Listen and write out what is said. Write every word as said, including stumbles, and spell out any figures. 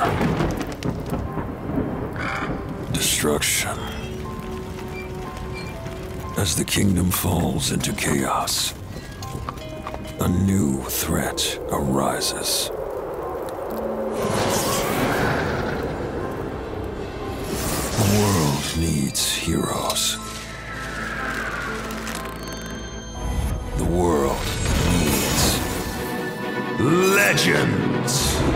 Destruction. As the kingdom falls into chaos, a new threat arises. The world needs heroes. The world needs legends.